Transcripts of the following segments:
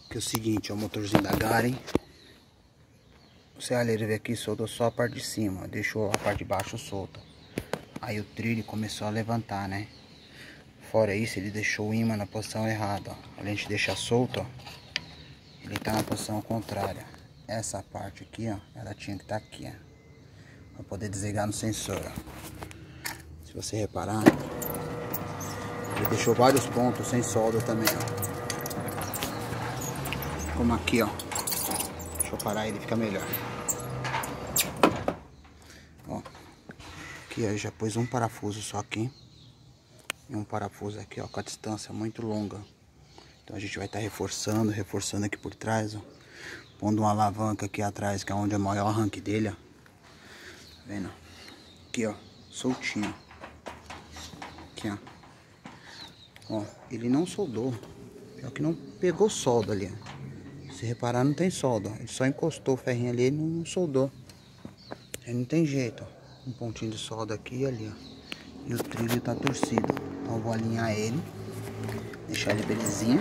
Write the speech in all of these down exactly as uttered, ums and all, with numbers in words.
Que é o seguinte, ó, o motorzinho da Garen. O serralheiro veio aqui e soltou só a parte de cima, ó, deixou a parte de baixo solta. Aí o trilho começou a levantar, né? Fora isso, ele deixou o ímã na posição errada, ó. Além de deixar solto, ó, ele tá na posição contrária. Essa parte aqui, ó, ela tinha que estar aqui, ó, pra poder desligar no sensor, ó. Se você reparar, ele deixou vários pontos sem solda também, ó. Como aqui, ó. Deixa eu parar ele, fica melhor. Ó, aqui ó, já pôs um parafuso só aqui. E um parafuso aqui, ó, com a distância muito longa. Então a gente vai estar tá reforçando, reforçando aqui por trás, ó. Pondo uma alavanca aqui atrás, que é onde é o maior arranque dele, ó. Tá vendo? Aqui, ó, soltinho. Aqui, ó. Ó, ele não soldou. Pior que não pegou solda ali, ó. Se reparar, não tem solda. Ele só encostou o ferrinho ali e não soldou. Aí não tem jeito, ó. Um pontinho de solda aqui e ali, ó. E o trilho tá torcido. Então eu vou alinhar ele. Deixar ele belezinha.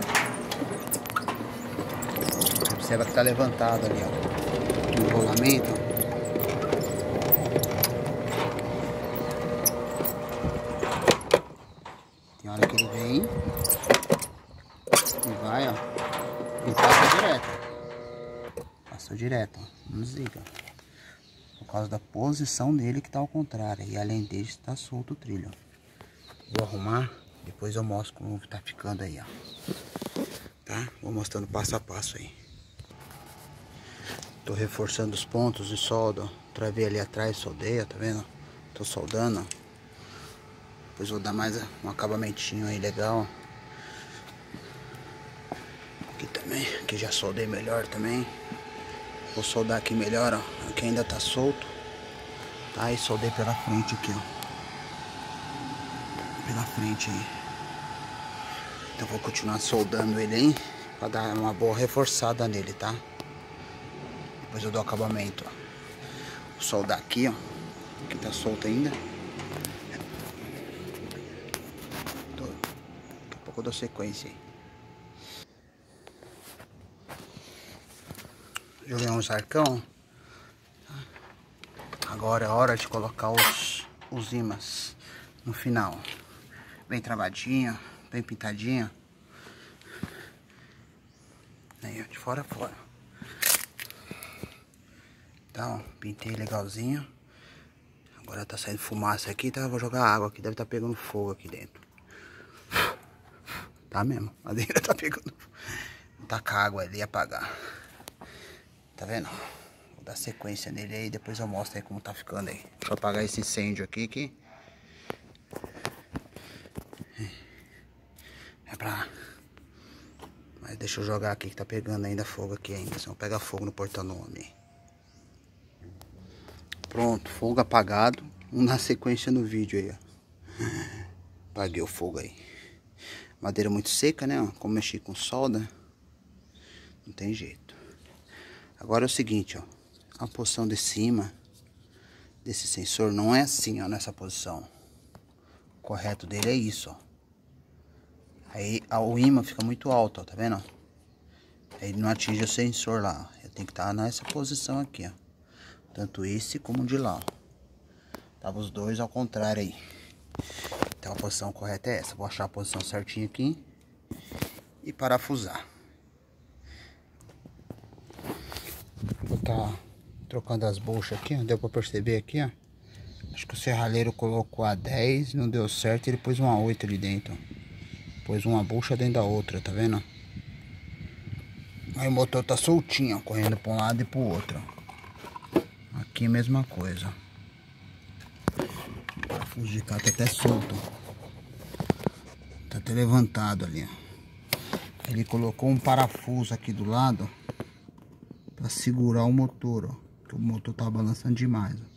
Observa que tá levantado ali, ó. O rolamento. Tem hora que ele vem. E vai, ó. E passa direto. Passou direto, ó. Não desliga. Por causa da posição dele que tá ao contrário. E além dele está solto o trilho. Vou arrumar. Depois eu mostro como tá ficando aí, ó. Tá? Vou mostrando passo a passo aí. Tô reforçando os pontos de solda, ó. Travei ali atrás, soldei, ó, tá vendo? Tô soldando, ó. Depois vou dar mais um acabamentinho aí legal, ó. Aqui também, aqui já soldei melhor também. Vou soldar aqui melhor, ó. Aqui ainda tá solto. Tá, e soldei pela frente aqui, ó. Pela frente aí. Então vou continuar soldando ele aí. Pra dar uma boa reforçada nele, tá? Depois eu dou acabamento, ó. Vou soldar aqui, ó. Aqui tá solto ainda. Tô... Daqui a pouco eu dou sequência aí. Joguei uns arcão. Agora é hora de colocar os, os ímãs no final. Bem travadinho, bem pintadinho. Aí, ó, de fora a fora. Então, pintei legalzinho. Agora tá saindo fumaça aqui, tá? Vou jogar água aqui, deve estar tá pegando fogo aqui dentro. Tá mesmo, a madeira tá pegando fogo. Vou tacar água ali e apagar. Tá vendo? Vou dar sequência nele aí, depois eu mostro aí como tá ficando aí. Deixa eu apagar esse incêndio aqui, que é pra... Mas deixa eu jogar aqui que tá pegando ainda fogo aqui ainda, senão pega fogo no porta-nome. Pronto, fogo apagado. Vamos dar sequência no vídeo aí, ó. Apaguei o fogo aí. Madeira muito seca, né, ó. Como mexi com solda, não tem jeito. Agora é o seguinte, ó. A posição de cima desse sensor não é assim, ó, nessa posição. O correto dele é isso, ó. Aí o ímã fica muito alto, ó, tá vendo? Aí ele não atinge o sensor lá. Eu tenho que estar nessa posição aqui, ó. Tanto esse como o de lá, ó. Tava os dois ao contrário aí. Então a posição correta é essa. Vou achar a posição certinha aqui e parafusar. Vou estar trocando as buchas aqui, ó. Deu pra perceber aqui, ó. Acho que o serralheiro colocou a dez, não deu certo, ele pôs uma oito ali dentro, ó. Pôs uma bucha dentro da outra, tá vendo? Aí o motor tá soltinho, ó, correndo pra um lado e pro outro, ó. Aqui a mesma coisa. O parafuso de cá tá até solto, ó. Tá até levantado ali, ó. Ele colocou um parafuso aqui do lado pra segurar o motor, ó. Porque o motor tá balançando demais, ó.